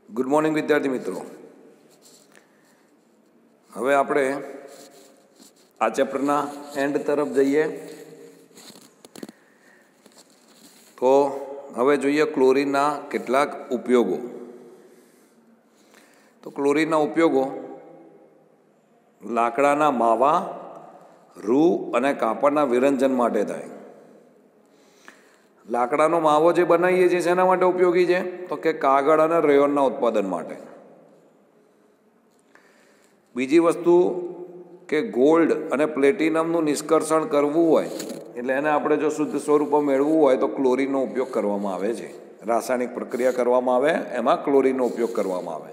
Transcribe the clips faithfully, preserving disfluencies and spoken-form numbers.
Good morning વિદ્યાર્થી મિત્રો. હવે આપણે આ ચેપ્ટરના એન્ડ તરફ જઈએ તો હવે જોઈએ ક્લોરીનના કેટલાક ઉપયોગો. તો ક્લોરીનના ઉપયોગો લાકડાના માવા, રૂ અને કાપડના વિરંજન માટે થાય. લાકડાનો માવો જે બનાવીએ છીએ શેના માટે ઉપયોગી છે? તો કે કાગળ અને રેયોનના ઉત્પાદન માટે. બીજી વસ્તુ કે ગોલ્ડ અને પ્લેટિનમનું નિષ્કર્ષણ કરવું હોય એટલે એને આપણે જો શુદ્ધ સ્વરૂપમાં મેળવવું હોય તો ક્લોરીનનો ઉપયોગ કરવામાં આવે છે. રાસાયણિક પ્રક્રિયા કરવામાં આવે એમાં ક્લોરીનનો ઉપયોગ કરવામાં આવે.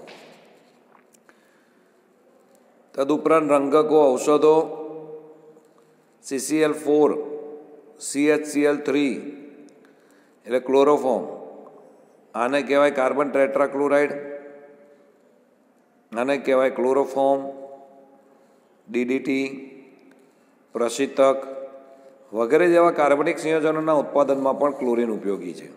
તદુપરાંત રંગકો, ઔષધો, સીસીએલ ફોર, સીએચસીએલ થ્રી એટલે ક્લોરોફોર્મ, આને કહેવાય કાર્બન ટેટ્રાક્લોરાઇડ, આને કહેવાય ક્લોરોફોર્મ, ડીડીટી, પ્રશિતક વગેરે જેવા કાર્બનિક સંયોજનોના ઉત્પાદનમાં પણ ક્લોરીન ઉપયોગી છે.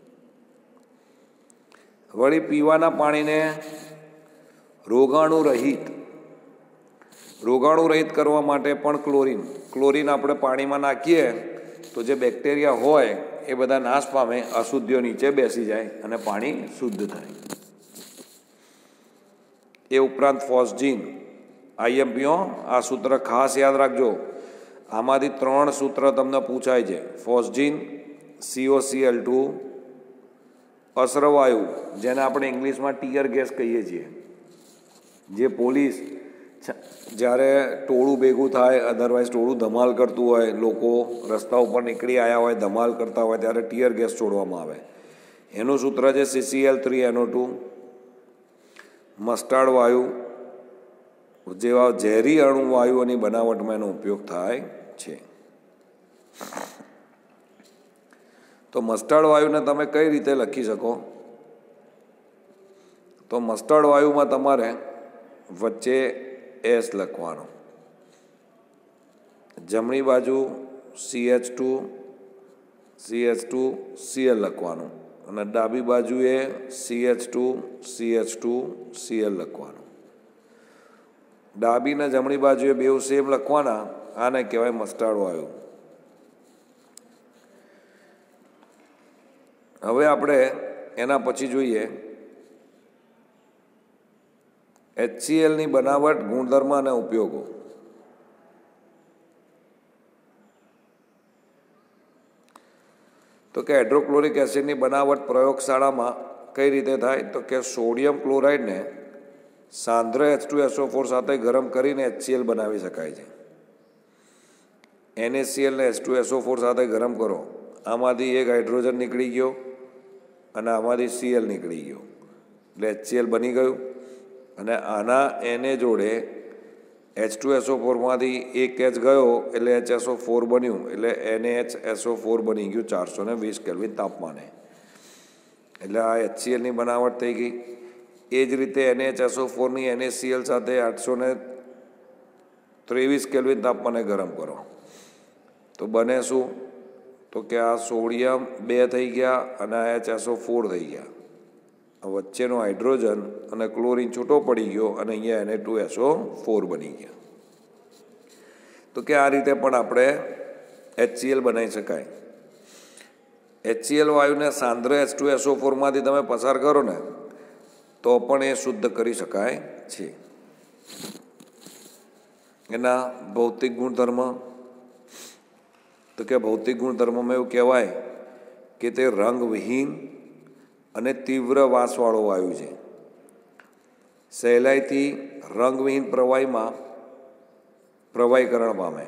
વળી પીવાના પાણીને રોગાણુ રહિત રોગાણુ રહિત કરવા માટે પણ ક્લોરીન ક્લોરીન આપણે પાણીમાં નાખીએ તો જે બેક્ટેરિયા હોય એ બધા નાશ પામે, અશુદ્ધિઓ નીચે બેસી જાય અને પાણી શુદ્ધ થાય. એ ઉપરાંત ફોસ્જીન, આઈએમપીઓ, આ સૂત્ર ખાસ યાદ રાખજો. આમાંથી ત્રણ સૂત્ર તમને પૂછાય છે. ફોસ્જીન, સીઓસીએલ ટુ, અશ્રવાયુ જેને આપણે ઇંગ્લિશમાં ટીયર ગેસ કહીએ છીએ, જે પોલીસ જ્યારે ટોળું ભેગું થાય, અધરવાઇઝ ટોળું ધમાલ કરતું હોય, લોકો રસ્તા ઉપર નીકળી આવ્યા હોય, ધમાલ કરતા હોય ત્યારે ટીયર ગેસ છોડવામાં આવે. એનું સૂત્ર છે CCl three NO two. Mustard વાયુ જેવા ઝેરી અણુ વાયુઓની બનાવટમાં એનો ઉપયોગ થાય છે. તો મસ્ટાર્ડ વાયુને તમે કઈ રીતે લખી શકો? તો મસ્ટાર્ડ વાયુમાં તમારે વચ્ચે એસ લખવાનો, જમણી બાજુ CH two CH two Cl લખવાનું અને ડાબી બાજુએ CH two CH two Cl લખવાનું. ડાબી ને જમણી બાજુએ બેઉ સેમ લખવાના. આને કહેવાય મસ્ટાર્ડ વાયુ. હવે આપણે એના પછી જોઈએ એચસીએલની બનાવટ, ગુણધર્મ અને ઉપયોગો. તો કે હાઇડ્રોક્લોરિક એસિડની બનાવટ પ્રયોગશાળામાં કઈ રીતે થાય? તો કે સોડિયમ ક્લોરાઇડને સાંદ્ર H two S O four સાથે ગરમ કરીને એચસીએલ બનાવી શકાય છે. એનએસીએલને H two S O four સાથે ગરમ કરો, આમાંથી એક હાઇડ્રોજન નીકળી ગયો અને આમાંથી સીએલ નીકળી ગયો એટલે એચસીએલ બની ગયું. અને આના એને જોડે એચ ટુ એસ ઓ ફોરમાંથી એક એચ ગયો એટલે એચ એસ ઓ ફોર બન્યું એટલે એને એચ એસ ઓ ફોર બની ગયું ચારસો ને વીસ કેલ્વિન તાપમાને. એટલે આ એચસીએલની બનાવટ થઈ ગઈ. એ જ રીતે એને એચ એસ ઓ ફોરની એનએસીએલ સાથે આઠસો ને ત્રેવીસ કેલ્વિન તાપમાને ગરમ કરો તો બને શું? તો કે આ સોડિયમ બે થઈ ગયા અને આ એચ એસ ઓ ફોર થઈ ગયા. વચ્ચેનો હાઇડ્રોજન અને ક્લોરીન છૂટો પડી ગયો અને અહીંયા એને ટુ એસ ઓ ફોર બની ગયા. તો કે આ રીતે પણ આપણે એચસીએલ બનાવી શકાય. એચસીએલ વાયુને સાંદ્ર એચ ટુ એસ ઓ ફોરમાંથી તમે પસાર કરો ને તો પણ એ શુદ્ધ કરી શકાય છે. એના ભૌતિક ગુણધર્મ, તો કે ભૌતિક ગુણધર્મમાં એવું કહેવાય કે તે રંગવિહીન અને તીવ્ર વાસવાળો વાયુ છે. સહેલાઈથી રંગવિહીન પ્રવાહીમાં પ્રવાહીકરણ પામે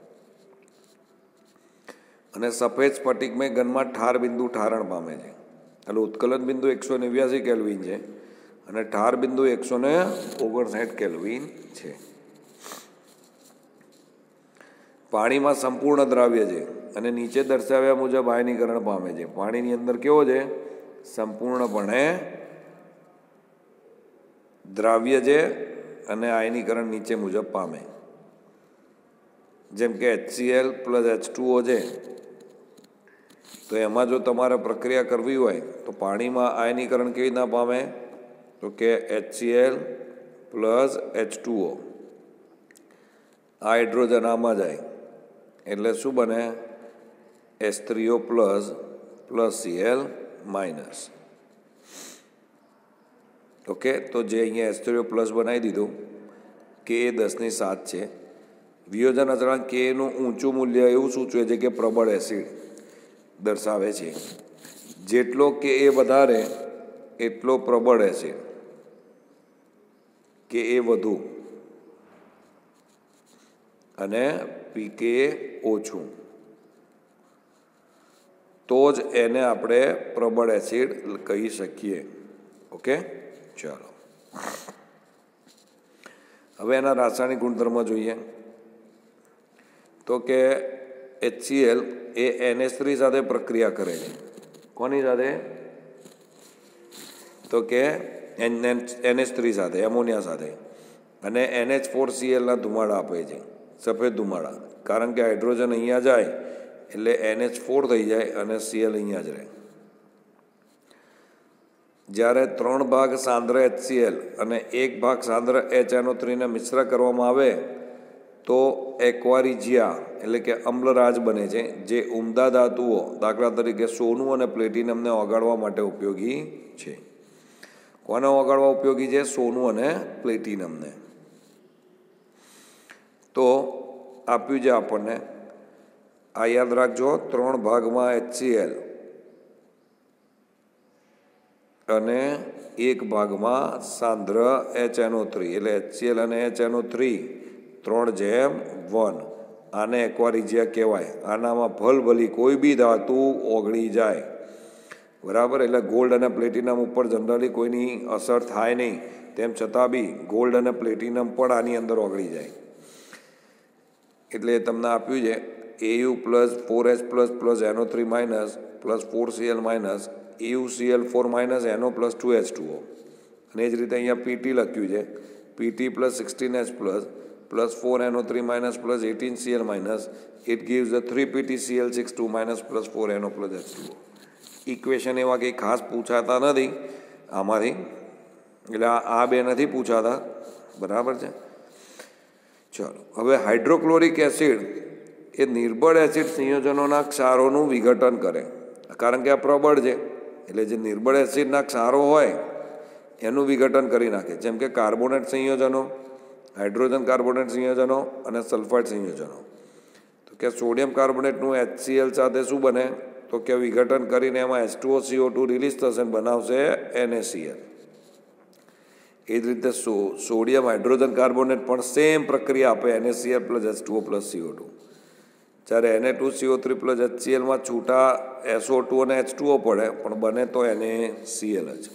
અને સફેદ સ્ફટિકમય ઘનમાં ઠાર બિંદુ ઠારણ પામે છે. એટલે ઉત્કલન બિંદુ એકસો નેવ્યાસી કેલ્વિન છે અને ઠાર બિંદુ એકસો ને ઓગણસાઠ કેલ્વિન છે. પાણીમાં સંપૂર્ણ દ્રાવ્ય છે અને નીચે દર્શાવ્યા મુજબ આયનીકરણ પામે છે. પાણીની અંદર કેવો છે? સંપૂર્ણપણે દ્રાવ્ય છે અને આયનીકરણ નીચે મુજબ પામે. જેમ કે એચસીએલ પ્લસ એચ ટુઓ છે તો એમાં જો તમારે પ્રક્રિયા કરવી હોય તો પાણીમાં આયનીકરણ કેવી રીતના પામે? તો કે HCl plus H two O. આ હાઇડ્રોજન આમાં જાય એટલે શું બને? H three O plus plus Cl minus. Okay, તો જે અહીંયા એચ થ્રી ઓ પ્લસ બનાવી દીધું કે એ દસની સાત છે. વિયોજન અચળાંક કે એનું ઊંચું મૂલ્ય એવું સૂચવે છે કે પ્રબળ એસિડ દર્શાવે છે. જેટલો કે એ વધારે એટલો પ્રબળ એસિડ, કે એ વધુ અને પીકે ઓછું, તો જ એને આપણે પ્રબળ એસિડ કહી શકીએ. ઓકે, ચાલો હવે એના રાસાયણિક ગુણધર્મ જોઈએ. તો કે HCl એ એન એચ થ્રી સાથે પ્રક્રિયા કરે છે. કોની સાથે? તો કે એન એચ થ્રી સાથે, એમોનિયા સાથે. અને એન એચ ફોર સી એલના ધુમાડા આપે છે, સફેદ ધુમાડા. કારણ કે હાઇડ્રોજન અહીંયા જાય એટલે એન એચ ફોર થઈ જાય અને Cl અહીંયા જ રહે. જ્યારે ત્રણ ભાગ સાંદ્ર HCl અને એક ભાગ સાંદ્ર એચ એન ઓ થ્રીને મિશ્ર કરવામાં આવે તો એક્વારિજિયા એટલે કે અમ્લરાજ બને છે, જે ઉમદા ધાતુઓ દાખલા તરીકે સોનું અને પ્લેટિનમને ઓગાળવા માટે ઉપયોગી છે. કોને ઓગાળવા ઉપયોગી છે? સોનું અને પ્લેટિનમને. તો આપ્યું છે આપણને, આ યાદ રાખજો, ત્રણ ભાગમાં HCl અને એક ભાગમાં સાંદ્ર એચ એન ઓ થ્રી એટલે HCl અને એચ એન ઓ થ્રી ત્રણ જેમ વન. આને એક્વારિજિયા કહેવાય. આનામાં ભલભલી કોઈ બી ધાતુ ઓગળી જાય. બરાબર, એટલે ગોલ્ડ અને પ્લેટિનમ ઉપર જનરલી કોઈની અસર થાય નહીં, તેમ છતાં બી ગોલ્ડ અને પ્લેટિનમ પણ આની અંદર ઓગળી જાય. એટલે તમને આપ્યું છે Au plus four H plus plus N O three minus plus four Cl minus Au Cl four minus NO plus two H two O. અને એ જ રીતે અહીંયા પીટી લખ્યું છે, Pt plus sixteen H plus plus four N O three minus plus eighteen Cl minus it gives a three Pt Cl six two minus plus four NO plus H two O. Equation એવા કંઈ ખાસ પૂછાતા નથી આમાંથી, એટલે આ બે નથી પૂછાતા. બરાબર છે, ચાલો. હવે હાઇડ્રોક્લોરિક એસિડ એ નિર્બળ એસિડ સંયોજનોના ક્ષારોનું વિઘટન કરે. કારણ કે આ પ્રબળ છે એટલે જે નિર્બળ એસિડના ક્ષારો હોય એનું વિઘટન કરી નાખે. જેમ કે કાર્બોનેટ સંયોજનો, હાઇડ્રોજન કાર્બોનેટ સંયોજનો અને સલ્ફાઇડ સંયોજનો. તો કે સોડિયમ કાર્બોનેટનું HCl સાથે શું બને? તો કે વિઘટન કરીને એમાં H two O C O two release થશે અને બનાવશે એન એ સી એલ. એ જ રીતે સો સોડિયમ હાઇડ્રોજન કાર્બોનેટ પણ સેમ પ્રક્રિયા આપે, N A C L plus H two O plus C O two. જ્યારે N A two C O three plus HClમાં છૂટા એસ ઓ ટુ અને એચ ટુ ઓ પડે, પણ બને તો એન એ સી એલ જ.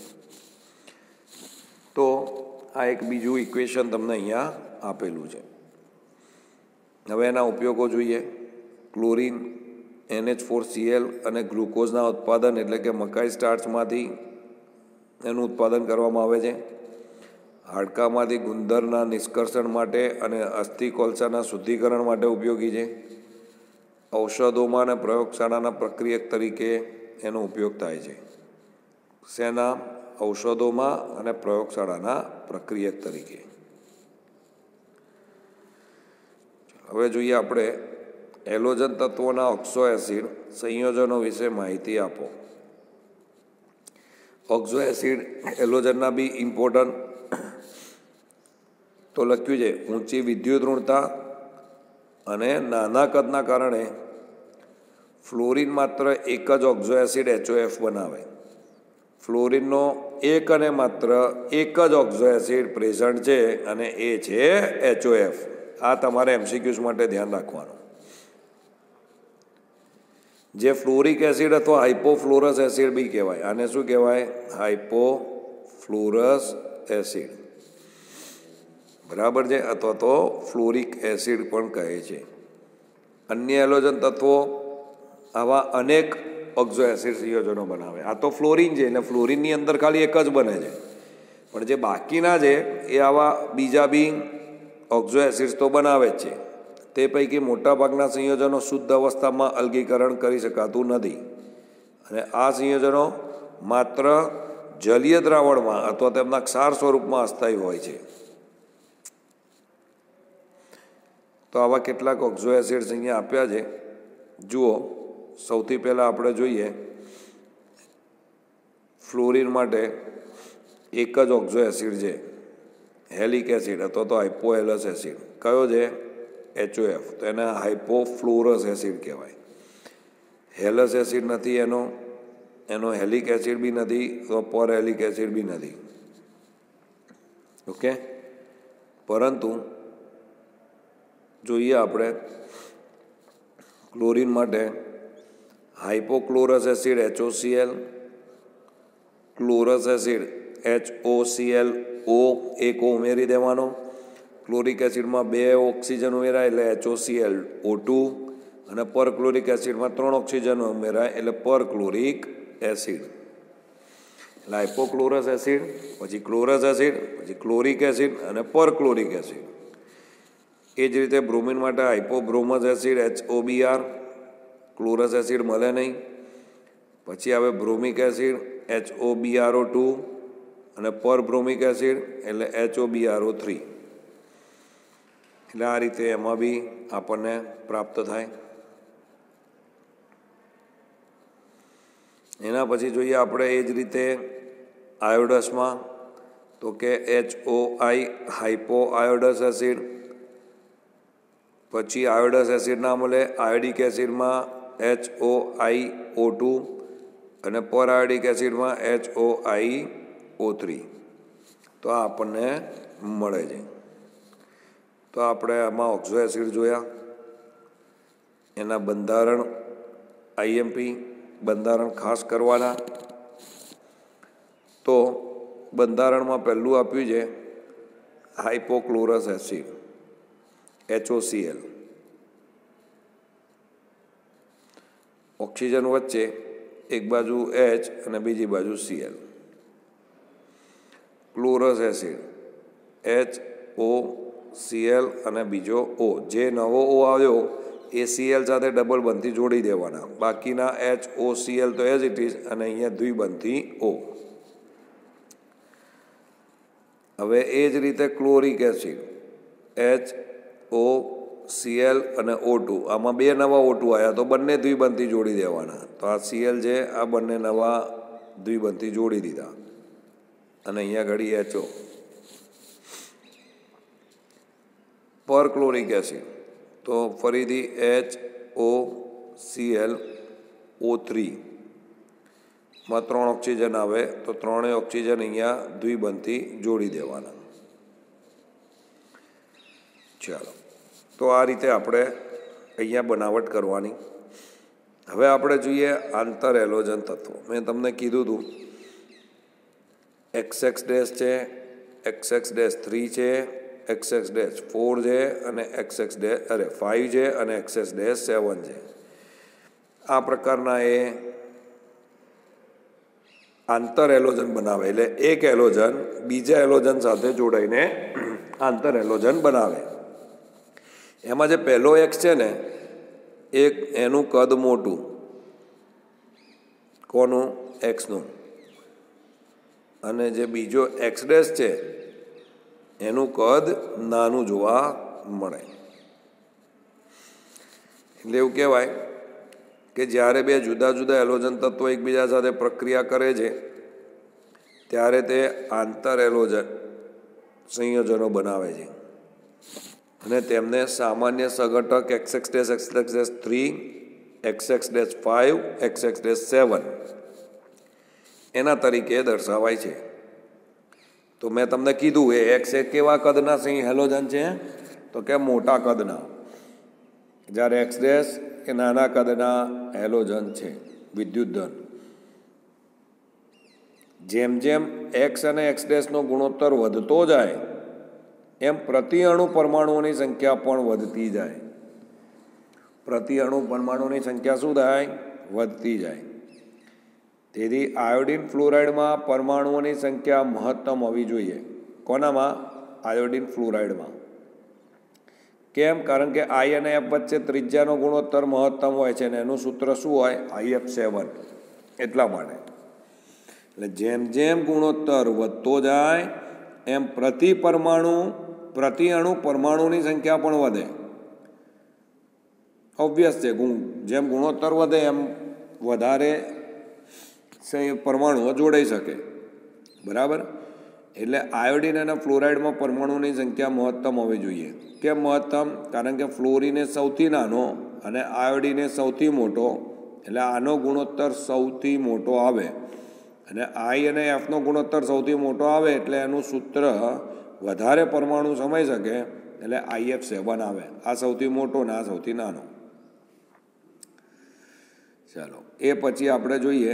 તો આ એક બીજું ઇક્વેશન તમને અહીંયા આપેલું છે. હવે એના ઉપયોગો જોઈએ. Chlorine, N H four C L અને ગ્લુકોઝના ઉત્પાદન એટલે કે મકાઈ સ્ટાર્ચમાંથી એનું ઉત્પાદન કરવામાં આવે છે. હાડકામાંથી ગુંદરના નિષ્કર્ષણ માટે અને અસ્થિ કોલસાના શુદ્ધિકરણ માટે ઉપયોગી છે. ઔષધોમાં અને પ્રયોગશાળાના પ્રક્રિયક તરીકે એનો ઉપયોગ થાય છે. શેના? ઔષધોમાં અને પ્રયોગશાળાના પ્રક્રિયક તરીકે. હવે જોઈએ આપણે એલોજન તત્વોના ઓક્સો એસિડ સંયોજનો વિશે માહિતી આપો. ઓક્સો એસિડ એલોજનના બી ઇમ્પોર્ટન્ટ તો લખ્યું છે, ઊંચી વિદ્યુત ઋણતા અને નાના કદના કારણે ફ્લોરિન માત્ર એક જ oxo acid H O F બનાવે. ફ્લોરિનનો એક અને માત્ર એક જ ઓક્સો એસિડ પ્રેઝન્ટ છે અને એ છે એચ ઓ એફ. આ તમારે એમસીક્યુઝ માટે ધ્યાન રાખવાનું. જે ફ્લોરિક એસિડ અથવા હાઇપોફ્લોરસ એસિડ બી કહેવાય. આને શું કહેવાય? Hypofluorous acid. બરાબર છે, અથવા તો ફ્લોરિક એસિડ પણ કહે છે. અન્ય એલોજન તત્વો આવા અનેક ઓક્સો એસિડ સંયોજનો બનાવે. આ તો ફ્લોરિન છે એટલે ફ્લોરિનની અંદર ખાલી એક જ બને છે, પણ જે બાકીના છે એ આવા બીજા બી ઓક્સો એસિડ્સ તો બનાવે જ છે. તે પૈકી મોટાભાગના સંયોજનો શુદ્ધ અવસ્થામાં અલગીકરણ કરી શકાતું નથી અને આ સંયોજનો માત્ર જલીય દ્રાવણમાં અથવા તેમના ક્ષાર સ્વરૂપમાં અસ્થાયી હોય છે. તો આવા કેટલાક ઓક્ઝો એસિડ્સ અહીંયા આપ્યા છે. જુઓ, સૌથી પહેલાં આપણે જોઈએ ફ્લોરિન માટે એક જ ઓક્ઝો એસિડ છે, હેલિક એસિડ અથવા તો હાઇપોહેલસ એસિડ. કયો છે? એચઓએફ. તો એને હાઇપોફ્લોરસ એસિડ કહેવાય. હેલસ એસિડ નથી એનો, એનો હેલિક એસિડ બી નથી, તો પર હેલિક એસિડ બી નથી. ઓકે, પરંતુ જોઈએ આપણે ક્લોરિન માટે હાઇપોક્લોરસ એસિડ એચઓસીએલ, ક્લોરસ એસિડ એચઓસીએલ ઓ એક ઓ ઉમેરી દેવાનો. ક્લોરિક એસિડમાં બે ઓક્સિજન ઉમેરાય એટલે એચઓસીએલ ઓ ટુ, અને પર ક્લોરિક એસિડમાં ત્રણ ઓક્સિજન ઉમેરાય એટલે પર ક્લોરિક એસિડ. એટલે હાઇપોક્લોરસ એસિડ, પછી ક્લોરસ એસિડ, પછી ક્લોરિક એસિડ અને પર ક્લોરિક એસિડ. એ જ રીતે બ્રોમિન માટે હાઇપોબ્રોમસ એસિડ એચઓબીઆર, ક્લોરસ એસિડ મળે નહીં. પછી આવે બ્રોમિક એસિડ એચઓબીઆરઓ ટુ અને પર બ્રોમિક એસિડ એટલે એચઓબીઆરઓ થ્રી. એટલે આ રીતે એમાં બી આપણને પ્રાપ્ત થાય. એના પછી જોઈએ આપણે એ જ રીતે આયોડસમાં, તો કે એચઓઆઈ હાઇપો આયોડસ એસિડ. પછી આયોડસ એસિડ ના મળે, આયોડિક એસિડમાં એચઓઆઈ ઓ ટુ અને પર આયોડિક એસિડમાં એચઓઆઈ ઓ થ્રી. તો આ આપણને મળે છે. તો આપણે આમાં ઓક્ઝો એસિડ જોયા, એના બંધારણ આઈએમપી બંધારણ ખાસ કરવાના. તો બંધારણમાં પહેલું આપ્યું છે હાઇપોક્લોરસ એસિડ એચઓસીએલ. ઓક્સિજન વચ્ચે એક બાજુ એચ અને બીજી બાજુ Cl. Chlorous acid H O Cl અને બીજો ઓ. જે નવો ઓ આવ્યો એ સીએલ સાથે ડબલ બંધથી જોડી દેવાના. બાકીના એચ ઓ સીએલ તો એઝ ઇટ ઇઝ, અને અહીંયા દ્વિબંધી ઓ. હવે એ જ રીતે chloric acid H O Cl અને ઓ ટુ. આમાં બે નવા ઓ ટુ આવ્યા તો બંને દ્વિબંધી જોડી દેવાના. તો આ સીએલ છે, આ બંને નવા દ્વિબંધી જોડી દીધા, અને અહીંયા ઘડી એચઓ. પર ક્લોરિક એસિડ તો ફરીથી H O Cl O three માં ત્રણ ઓક્સિજન આવે તો ત્રણેય ઓક્સિજન અહીંયા દ્વિબંધી જોડી દેવાના. ચાલો, તો આ રીતે આપણે અહીંયા બનાવટ કરવાની. હવે આપણે જોઈએ આંતર એલોજન તત્વો. મેં તમને કીધું હતું એક્સ એક્સ ડેશ છે, એક્સ એક્સ ડેશ થ્રી છે, એક્સ એક્સ ડેશ ફોર છે, અને એક્સ એક્સ ડેશ અરે ફાઇવ છે, અને એક્સ એક્સ ડેશ સેવન છે. આ પ્રકારના એ આંતર એલોજન બનાવે. એટલે એક એલોજન બીજા એલોજન સાથે જોડાઈને આંતર એલોજન બનાવે. એમાં જે પહેલો એક્સ છે ને, એક એનું કદ મોટું. કોનું? એક્સનું. અને જે બીજો એક્સ ડેશ છે એનું કદ નાનું જોવા મળે. એટલે એવું કહેવાય કે જ્યારે બે જુદા જુદા એલોજન તત્વો એકબીજા સાથે પ્રક્રિયા કરે છે ત્યારે તે આંતર એલોજન સંયોજનો બનાવે છે, અને તેમને સામાન્ય સઘટક X X dash X X dash three, X X dash five, X X dash seven એના તરીકે દર્શાવાય છે. તો મેં તમને કીધું એ એક્સ એ કેવા કદના સંય હેલોજન છે? તો કે મોટા કદના. જ્યારે એક્સ ડેશ એ નાના કદના હેલોજન છે, વિદ્યુત ધન. જેમ જેમ એક્સ અને એક્સ ડેશનો ગુણોત્તર વધતો જાય એમ પ્રતિ અણુ પરમાણુઓની સંખ્યા પણ વધતી જાય. પ્રતિ અણુ પરમાણુની સંખ્યા શું થાય? વધતી જાય. તેથી આયોડિન ફ્લોરાઇડમાં પરમાણુઓની સંખ્યા મહત્તમ હોવી જોઈએ. કોનામાં? આયોડિન ફ્લોરાઇડમાં. કેમ? કારણ કે આઈ અને એફ વચ્ચે ત્રિજ્યાનો ગુણોત્તર મહત્તમ હોય છે, અને એનું સૂત્ર શું હોય? I F seven. એટલા માટે એટલે જેમ જેમ ગુણોત્તર વધતો જાય એમ પ્રતિ પરમાણુ પ્રતિ અણુ પરમાણુની સંખ્યા પણ વધે. ઓબ્વિયસ છે, ગુણ જેમ ગુણોત્તર વધે એમ વધારે પરમાણુઓ જોડાઈ શકે. બરાબર. એટલે આયોડિન અને ફ્લોરાઇડમાં પરમાણુની સંખ્યા મહત્તમ હોવી જોઈએ. કેમ મહત્તમ? કારણ કે ફ્લોરિન એ સૌથી નાનો અને આયોડિન એ સૌથી મોટો, એટલે આનો ગુણોત્તર સૌથી મોટો આવે. અને આઈ અને એફનો ગુણોત્તર સૌથી મોટો આવે એટલે એનું સૂત્ર વધારે પરમાણુ સમાઈ શકે, એટલે આઈ એફ સેવન આવે. આ સૌથી મોટો ને આ સૌથી નાનો. ચાલો, એ પછી આપણે જોઈએ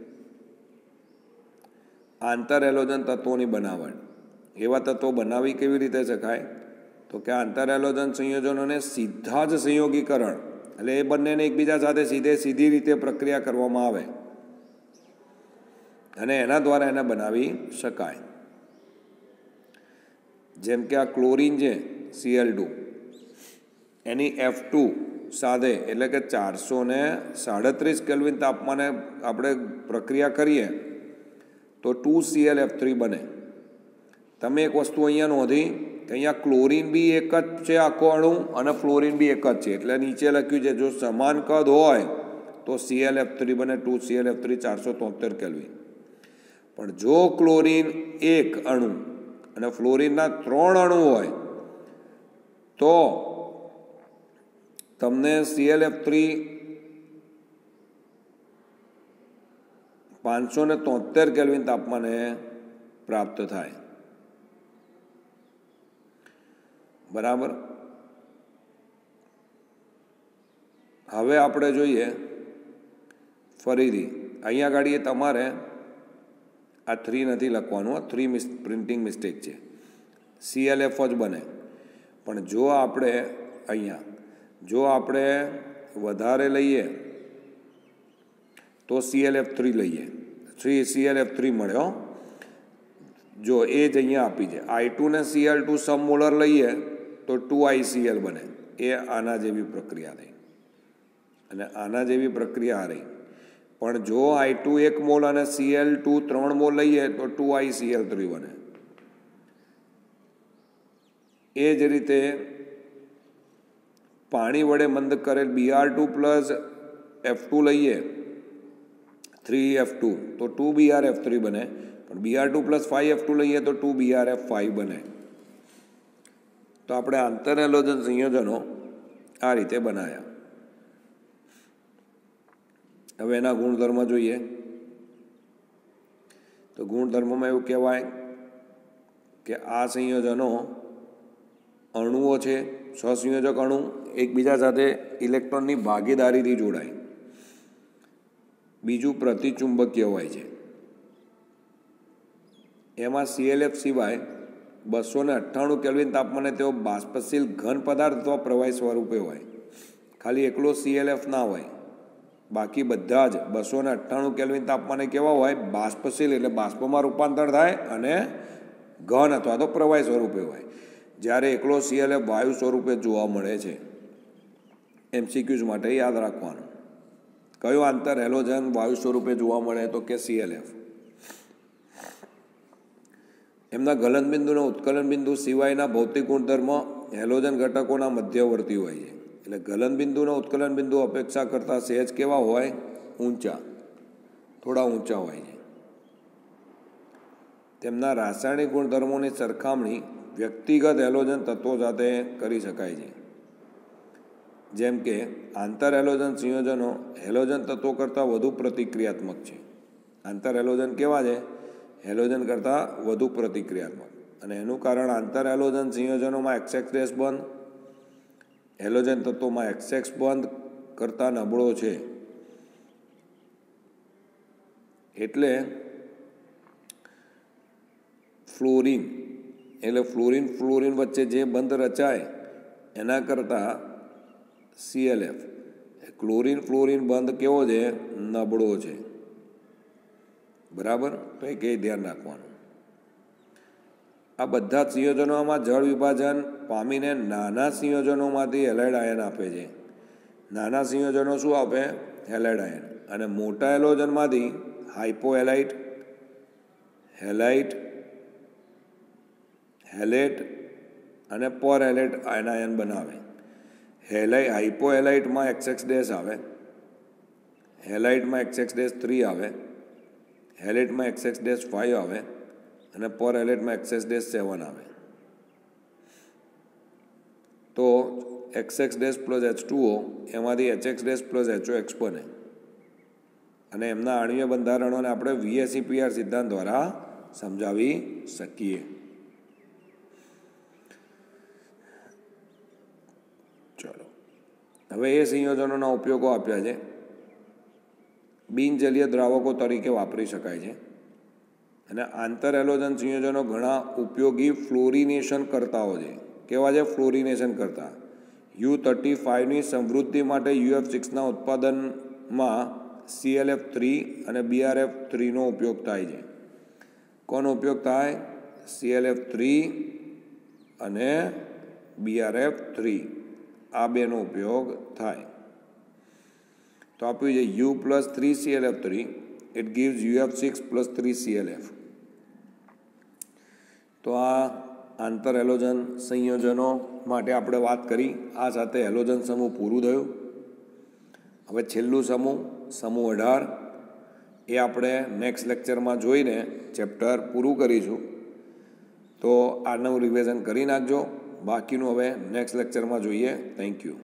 આંતર હેલોજન તત્વોની બનાવટ. એવા તત્વો બનાવી કેવી રીતે શકાય? તો કે આંતર હેલોજન સંયોજનોને સીધા જ સંયોગીકરણ, એટલે એ બંનેને એકબીજા સાથે સીધે સીધી રીતે પ્રક્રિયા કરવામાં આવે અને એના દ્વારા એને બનાવી શકાય. જેમ કે આ ક્લોરિન છે સી એલ ટુ, એની એફ ટુ સાથે એટલે કે ચારસો ને સાડત્રીસ કેલ્વિન તાપમાને આપણે પ્રક્રિયા કરીએ તો two C L F three બને. તમે એક વસ્તુ અહીંયા નોંધી કે અહીંયા ક્લોરિન બી એક જ છે આખો અણુ અને ફ્લોરિન બી એક જ છે, એટલે નીચે લખ્યું છે જો સમાન કદ હોય તો સી એલ એફ થ્રી બને, two C L F three ચારસો તોતેર કેલ્વિન. પણ જો ક્લોરિન એક અણુ અને ફ્લોરિનના ત્રણ અણુ હોય તો તમને સી એલ એફ થ્રી પાંચસો ને તોતેર કેલ્વિન તાપમાને પ્રાપ્ત થાય. બરાબર. હવે આપણે જોઈએ ફરીથી અહીંયા ગાડીએ તમારે આ થ્રી નથી લખવાનું, આ થ્રી મિસ પ્રિન્ટિંગ મિસ્ટેક છે, સી એલ એફ જ બને. પણ જો આપણે અહીંયા જો આપણે વધારે લઈએ તો સી એલ એફ થ્રી લઈએ, three C L F three મળ્યો. જો એ જ અહીંયા આપી છે, આઈ ટુ ને સી એલ ટુ સમ મોલર લઈએ તો ટુ આઈ સી એલ બને. એ આના જેવી પ્રક્રિયા થઈ અને આના જેવી પ્રક્રિયા રહી. પણ જો આઈ ટુ એક મોલ અને સી એલ ટુ ત્રણ મોલ લઈએ તો two I C L three બને. એ જ રીતે પાણી વડે મંદ કરેલ B R two plus F two લઈએ થ્રી એફ ટુ તો two B R F three બને. પણ B R two plus five F two લઈએ તો two B R F five બને. તો આપણે આંતર હેલોજન સંયોજનો આ રીતે બનાવ્યા. હવે એના ગુણધર્મ જોઈએ તો ગુણધર્મમાં એવું કહેવાય કે આ સંયોજનો અણુઓ છે, સહસંયોજક અણુ એકબીજા સાથે ઇલેક્ટ્રોનની ભાગીદારીથી જોડાય. બીજું પ્રતિચુંબકીય હોય છે. એમાં સી એલ એફ સિવાય બસો ને અઠ્ઠાણું કેલ્વિન તાપમાને તેઓ બાષ્પશીલ ઘન પદાર્થ અથવા પ્રવાહી સ્વરૂપે હોય. ખાલી એકલો સી એલ એફ ના હોય, બાકી બધા જ બસો ને અઠ્ઠાણું કેલ્વિન તાપમાને કેવા હોય? બાષ્પશીલ, એટલે બાષ્પમાં રૂપાંતર થાય અને ઘન અથવા તો પ્રવાહી સ્વરૂપે હોય. જ્યારે એકલો સી એલ એફ વાયુ સ્વરૂપે જોવા મળે છે. એમસીક્યુઝ માટે યાદ રાખવાનું. કયો આંતર હેલોજન વાયુ સ્વરૂપે જોવા મળે? તો કે સી એલ એફ. એમના ગલનબિંદુના ઉત્કલન બિંદુ સિવાયના ભૌતિક ગુણધર્મ હેલોજન ઘટકોના મધ્યવર્તી હોય છે. એટલે ગલનબિંદુના ઉત્કલન બિંદુ અપેક્ષા કરતાં સહેજ કેવા હોય? ઊંચા, થોડા ઊંચા હોય છે. તેમના રાસાયણિક ગુણધર્મોની સરખામણી વ્યક્તિગત હેલોજન તત્વો સાથે કરી શકાય છે. જેમ કે આંતર હેલોજન સંયોજનો હેલોજન તત્વો કરતાં વધુ પ્રતિક્રિયાત્મક છે. આંતર હેલોજન કેવા છે? હેલોજન કરતાં વધુ પ્રતિક્રિયાત્મક. અને એનું કારણ આંતર હેલોજન સંયોજનોમાં એક્સએક્સ ડેશ બંધ હેલોજન તત્વોમાં એક્સએક્સ બંધ કરતાં નબળો છે. એટલે ફ્લોરિન એટલે ફ્લોરિન ફ્લોરિન વચ્ચે જે બંધ રચાય એના કરતાં C L F chlorine fluorine બંધ કેવો છે? નબળો છે. બરાબર. તો એ કંઈ ધ્યાન રાખવાનું. આ બધા સંયોજનોમાં જળ વિભાજન પામીને નાના સંયોજનોમાંથી હેલાઇડ આયન આપે છે. નાના સંયોજનો શું આપે? Halide ion. અને મોટા હેલોજનમાંથી હાઇપોહેલાઇટ હેલાઇટ, હેલેટ અને પર હેલેટ એનાયન બનાવે. હેલાઇ હાઇપોહેલાઇટમાં એક્સ એક્સ ડેશ આવે, હેલાઇટમાં એક્સ એક્સ ડેશ થ્રી આવે, હેલેટમાં એક્સ એક્સ ડેશ ફાઇવ આવે અને પર હેલેટમાં એક્સ એક્સ ડેશ સેવન આવે. તો X X dash plus H two O એમાંથી H X dash plus HO X બને અને એમના આણ્વીય બંધારણોને આપણે વીએસઈપીઆર સિદ્ધાંત દ્વારા સમજાવી શકીએ. ચલો, હવે એ સંયોજનોના ઉપયોગો આપ્યા છે. બિનજલીય દ્રાવકો તરીકે વાપરી શકાય છે અને આંતર હેલોજન સંયોજનો ઘણા ઉપયોગી ફ્લોરિનેશન કરતાઓ છે. કેવા છે? ફ્લોરિનેશન કરતા. યુ થર્ટી ફાઇવની સમૃદ્ધિ માટે યુએફ સિક્સના ઉત્પાદનમાં સીએલએફ થ્રી અને બીઆરએફ થ્રીનો ઉપયોગ થાય છે. કોનો ઉપયોગ થાય? સીએલએફ થ્રી અને બીઆરએફ થ્રી, આ બેનો ઉપયોગ થાય. તો આપ્યું છે U plus three ClF three, it gives UF six plus three ClF. તો આ આંતર હેલોજન સંયોજનો માટે આપણે વાત કરી. આ સાથે હેલોજન સમૂહ પૂરું થયું. હવે છેલ્લું સમૂહ, સમૂહ અઢાર, એ આપણે નેક્સ્ટ લેક્ચરમાં જોઈને ચેપ્ટર પૂરું કરીશું. તો આનું રિવિઝન કરી નાખજો. બાકીનું હવે નેક્સ્ટ લેક્ચરમાં જોઈએ. Thank you.